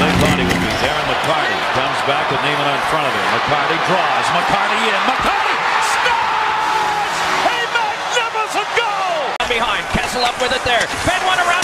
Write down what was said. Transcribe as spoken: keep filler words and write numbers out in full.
they thought he would be there, and McCarty comes back with Neiman in front of him. McCarty draws. McCarty in. McCarty scores! A magnificent goal! Behind. Kessel up with it there. Fed one around.